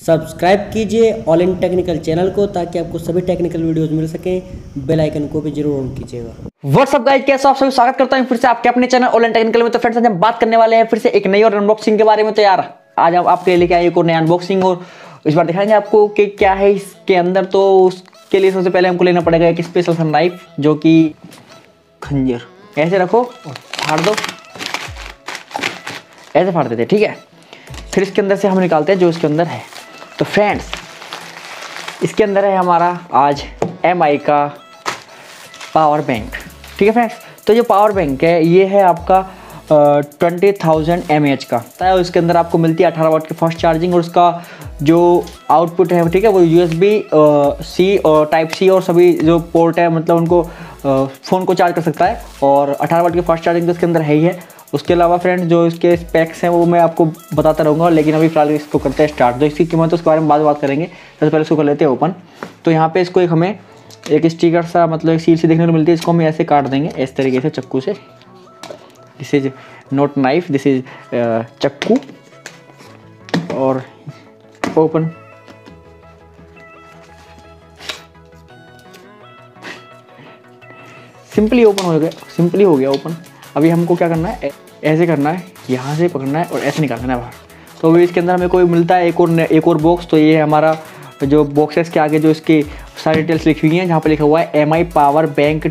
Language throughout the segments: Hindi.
सब्सक्राइब कीजिए ऑल इन टेक्निकल चैनल को ताकि आपको सभी टेक्निकल वीडियोस मिल सकें। बेल आइकन को भी जरूर ऑन कीजिएगा। व्हाट्सअप गाइस, कैसे आप सभी स्वागत करता हूं फिर से आपके अपने चैनल ऑल इन टेक्निकल में। तो फ्रेंड्स, आज हम बात करने वाले हैं फिर से एक नई और अनबॉक्सिंग के बारे में। तो यार आज हम आपके लिए लेके आए एक और नया अनबॉक्सिंग, और इस बार दिखाएंगे आपको कि क्या है इसके अंदर। तो उसके लिए सबसे पहले हमको लेना पड़ेगा एक स्पेशल सा नाइफ, जो कि खंजर। ऐसे रखो और फाड़ दो, ऐसे फाड़ देते, ठीक है। फिर इसके अंदर से हम निकालते हैं जो इसके अंदर है। तो फ्रेंड्स, इसके अंदर है हमारा आज MI का पावर बैंक, ठीक है फ्रेंड्स। तो जो पावर बैंक है ये है आपका 20,000 mAh का है। इसके अंदर आपको मिलती है 18 वाट की फास्ट चार्जिंग, और उसका जो आउटपुट है ठीक है वो USB C और टाइप C और सभी जो पोर्ट है मतलब उनको फ़ोन को चार्ज कर सकता है। और 18 वाट की फास्ट चार्जिंग तो इसके अंदर है ही है। उसके अलावा फ्रेंड्स जो इसके स्पेक्स हैं वो मैं आपको बताता रहूँगा, लेकिन अभी फिलहाल इसको करते हैं स्टार्ट। तो इसकी कीमत उसके बारे में बाद में बात करेंगे। सबसे पहले इसको कर लेते हैं ओपन। तो यहाँ पे इसको हमें एक स्टिकर सा मतलब एक सील सी देखने को मिलती है। इसको हम ऐसे काट देंगे इस तरीके से चाकू से। This is not knife, this is chaku. और ओपन। सिंपली ओपन हो गया, सिंपली हो गया ओपन। अभी हमको क्या करना है, ऐसे करना है, यहाँ से पकड़ना है और ऐसे निकालना है बाहर। तो अभी इसके अंदर हमें कोई मिलता है एक और बॉक्स। तो ये हमारा जो बॉक्सेस के आगे जो इसकी सारी डिटेल्स लिखी हुई हैं, जहाँ पे लिखा हुआ है MI power bank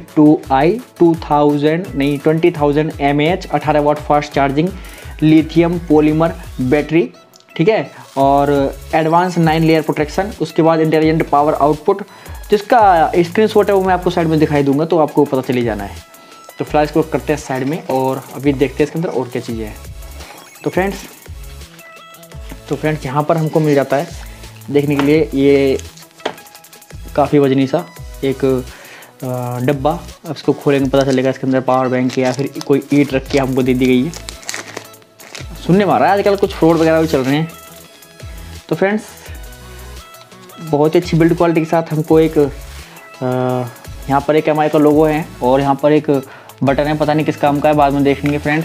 20,000 mAh 18 watt fast charging lithium polymer battery, ठीक है। और एडवांस 9 लेयर प्रोटेक्शन। उसके बाद इंटेलिजेंट पावर आउटपुट, जिसका स्क्रीनशॉट है वो मैं आपको साइड में दिखाई दूंगा, तो आपको पता चली जाना है। तो फिलहाल इसको करते हैं साइड में और अभी देखते हैं इसके अंदर और क्या चीज़ें हैं। तो फ्रेंड्स यहाँ पर हमको मिल जाता है देखने के लिए ये काफ़ी वजनी सा एक डब्बा। अब इसको खोलेंगे पता चलेगा इसके अंदर पावर बैंक या फिर कोई ईंट रख के हमको दे दी गई है। सुनने में आ रहा है आजकल कुछ फ्रॉड वगैरह भी चल रहे हैं। तो फ्रेंड्स बहुत ही अच्छी बिल्ड क्वालिटी के साथ हमको एक यहाँ पर एक MI का लोगो है और यहाँ पर एक बटन है, पता नहीं किस काम का है, बाद में देखेंगे फ्रेंड्स।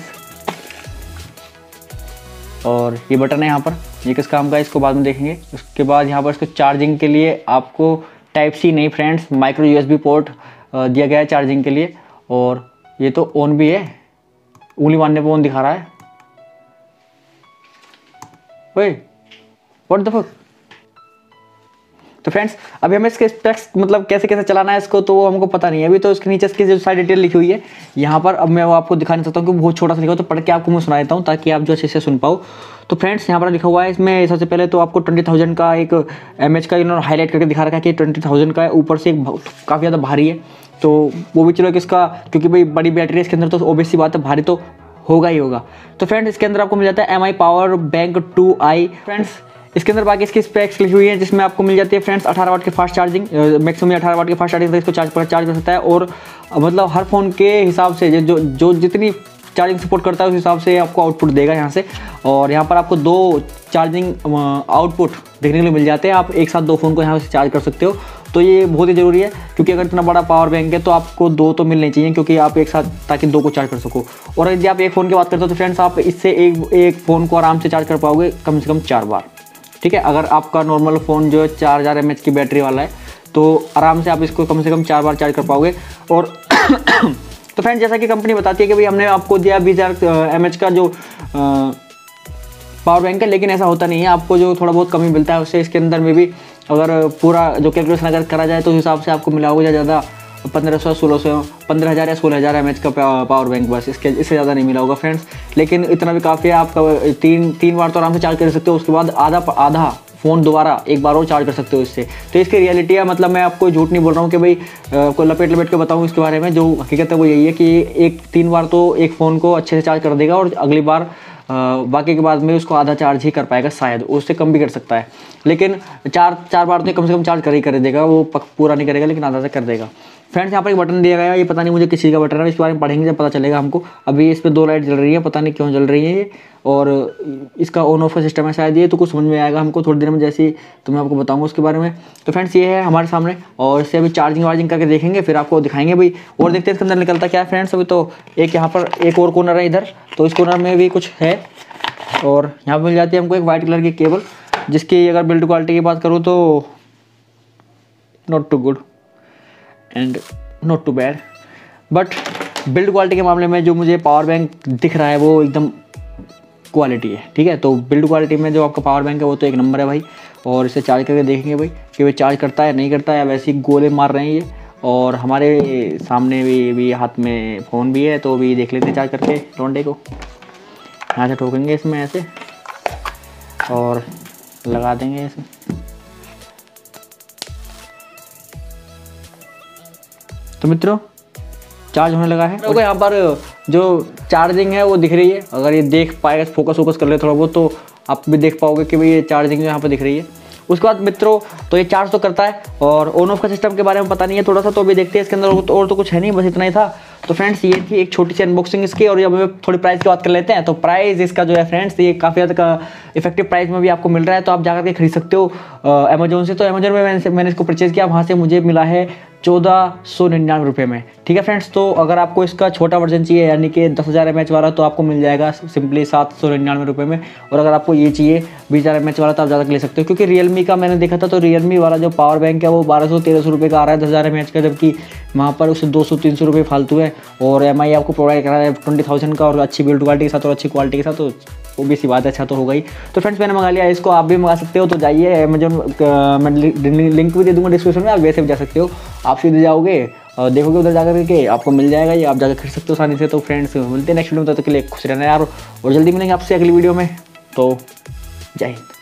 और ये बटन है यहाँ पर, ये किस काम का है इसको बाद में देखेंगे। उसके बाद यहाँ पर इसको चार्जिंग के लिए आपको टाइप C नहीं फ्रेंड्स, माइक्रो USB पोर्ट दिया गया है चार्जिंग के लिए। और ये तो ऑन भी है, उंगली मारने पर ऑन दिखा रहा है। ओए व्हाट द फक। तो फ्रेंड्स अभी हमें इसके स्पेक्स मतलब कैसे कैसे चलाना है इसको तो वो हमको पता नहीं है अभी। तो इसके नीचे इसकी जो सारी डिटेल लिखी हुई है यहाँ पर, अब मैं वो आपको दिखाना चाहता हूँ कि बहुत छोटा सा लिखा हो, तो पढ़ के आपको मैं सुना देता हूँ ताकि आप जो अच्छे से सुन पाओ। तो फ्रेंड्स यहाँ पर लिखा हुआ है इसमें सबसे पहले तो आपको 20,000 का एक mAh का इन्होंने हाईलाइट करके दिखा रखा है कि 20,000 का है। ऊपर से काफ़ी ज़्यादा भारी है, तो वो भी चलो कि इसका क्योंकि भाई बड़ी बैटरी है इसके अंदर, तो ऑब्वियस सी बात है भारी तो होगा ही होगा। तो फ्रेंड्स इसके अंदर आपको मिल जाता है MI power bank 2i। Friends इसके अंदर बाकी इसकी स्पेक्स लिखी हुई है, जिसमें आपको मिल जाती है फ्रेंड्स 18 वाट की फास्ट चार्जिंग, मैक्सिमम 18 वाट की फास्ट चार्जिंग तक इसको चार्ज कर सकता है। और मतलब हर फ़ोन के हिसाब से जो जितनी चार्जिंग सपोर्ट करता है उस हिसाब से आपको आउटपुट देगा यहाँ से। और यहाँ पर आपको 2 चार्जिंग आउटपुट देखने के लिए मिल जाते हैं, आप एक साथ 2 फ़ोन को यहाँ से चार्ज कर सकते हो। तो ये बहुत ही ज़रूरी है क्योंकि अगर इतना बड़ा पावर बैंक है तो आपको 2 तो मिलने चाहिए, क्योंकि आप एक साथ ताकि 2 को चार्ज कर सको। और यदि आप एक फ़ोन की बात करते हो तो फ्रेंड्स आप इससे एक फ़ोन को आराम से चार्ज कर पाओगे कम से कम 4 बार, ठीक है। अगर आपका नॉर्मल फ़ोन जो है 4000 mAh की बैटरी वाला है तो आराम से आप इसको कम से कम 4 बार चार्ज कर पाओगे। और तो फ्रेंड्स जैसा कि कंपनी बताती है कि भाई हमने आपको दिया 20,000 mAh का जो पावर बैंक है, लेकिन ऐसा होता नहीं है। आपको जो थोड़ा बहुत कमी मिलता है उससे इसके अंदर में भी अगर पूरा जो कैलकुलेशन अगर करा जाए तो उस हिसाब से आपको मिला होगा ज़्यादा 15,000 या 16,000 mAh का पावर बैंक, बस इससे ज़्यादा नहीं मिला होगा फ्रेंड्स। लेकिन इतना भी काफ़ी है, आपका 3 बार तो आराम से चार्ज कर सकते हो। उसके बाद आधा फ़ोन दोबारा एक बार और चार्ज कर सकते हो इससे। तो इसकी रियलिटी है, मतलब मैं आपको झूठ नहीं बोल रहा हूँ कि भाई कोई लपेट के बताऊँ इसके बारे में। जो हकीकत है वो यही है कि 3 बार तो एक फ़ोन को अच्छे से चार्ज कर देगा और अगली बार बाकी के बाद में उसको आधा चार्ज ही कर पाएगा, शायद उससे कम भी कर सकता है। लेकिन 4 बार तो कम से कम चार्ज कर देगा, वो पूरा नहीं करेगा लेकिन आधा से कर देगा। फ्रेंड्स यहाँ पर एक बटन दिया गया है, ये पता नहीं मुझे किस चीज़ का बटन है, इसके बारे में पढ़ेंगे जब पता चलेगा हमको। अभी इस पर 2 लाइट जल रही है, पता नहीं क्यों जल रही है ये, और इसका ऑन ऑफ का सिस्टम है शायद, ये तो कुछ समझ में आएगा हमको थोड़ी देर में जैसे ही तो मैं आपको बताऊंगा उसके बारे में। तो फ्रेंड्स ये है हमारे सामने, और इससे अभी चार्जिंग करके देखेंगे, फिर आपको दिखाएंगे भाई और देखते हैं इसके अंदर निकलता क्या है फ्रेंड्स। अभी तो एक यहाँ पर एक और कॉर्नर है इधर, तो इस कॉर्नर में भी कुछ है। और यहाँ पर मिल जाती है हमको एक वाइट कलर की केबल, जिसकी अगर बिल्ड क्वालिटी की बात करूँ तो not too good and not too bad, but build quality के मामले में जो मुझे पावर बैंक दिख रहा है वो एकदम क्वालिटी है। ठीक है, तो बिल्ड क्वालिटी में जो आपका पावर बैंक है वो तो एक नंबर है भाई। और इसे चार्ज करके देखेंगे भाई कि वो चार्ज करता है नहीं करता है, या वैसे ही गोले मार रहे हैं ये। और हमारे सामने भी हाथ में फ़ोन भी है, तो भी देख लेते हैं चार्ज करके लौंडे को। यहाँ से ठोकेंगे इसमें ऐसे और लगा देंगे इसे। तो मित्रों चार्ज होने लगा है। तो यहाँ पर जो चार्जिंग है वो दिख रही है, अगर ये देख पाएगा, फोकस कर ले थोड़ा बहुत, तो आप भी देख पाओगे कि भाई ये चार्जिंग जो यहाँ पर दिख रही है। उसके बाद मित्रों तो ये चार्ज तो करता है, और ऑन ऑफ का सिस्टम के बारे में पता नहीं है थोड़ा सा, तो अभी देखते हैं इसके अंदर और तो कुछ है नहीं, बस इतना ही था। तो फ्रेंड्स ये थी एक छोटी सी अनबॉक्सिंग इसकी। और अब थोड़ी प्राइस की बात कर लेते हैं। तो प्राइस इसका जो है फ्रेंड्स, ये काफ़ी ज़्यादा इफेक्टिव प्राइस में भी आपको मिल रहा है, तो आप जाकर के खरीद सकते हो अमेजोन से। तो अमेजोन में मैंने इसको परचेज़ किया, वहाँ से मुझे मिला है 1499 रुपये में। ठीक है फ्रेंड्स, तो अगर आपको इसका छोटा वर्जन चाहिए यानी कि 10,000 mAh वाला, तो आपको मिल जाएगा सिंपली 799 रुपये में। और अगर आपको ये चाहिए 20,000 mAh वाला, तो आप ज़्यादा ले सकते हो, क्योंकि रियलमी का मैंने देखा था, तो रियलमी वाला जो पावर बैंक है वो 1200-1300 रुपये का आ रहा है 10,000 mAh का, जबकि वहाँ पर उससे 200-300 रुपये फालतू है। और MI आपको प्रोवाइड करा है 20,000 का, और अच्छी बिल्ड क्वालिटी के साथ और अच्छी क्वालिटी के साथ, तो वो भी सी बात है, अच्छा तो होगा ही। तो फ्रेंड्स मैंने मंगा लिया, इसको आप भी मंगा सकते हो। तो जाइए अमेजोन, मैं लिंक भी दे दूँगा डिस्क्रिप्शन में, आप वैसे भी जा सकते हो। आप सीधे जाओगे और देखोगे उधर जाकर के आपको मिल जाएगा ये, आप जाकर खरीद सकते हो आसानी से। तो फ्रेंड्स मिलते हैं नेक्स्ट वीडियो में, तब तक के लिए खुश रहना यार, और जल्दी मिलेंगे आपसे अगली वीडियो में। तो जय हिंद।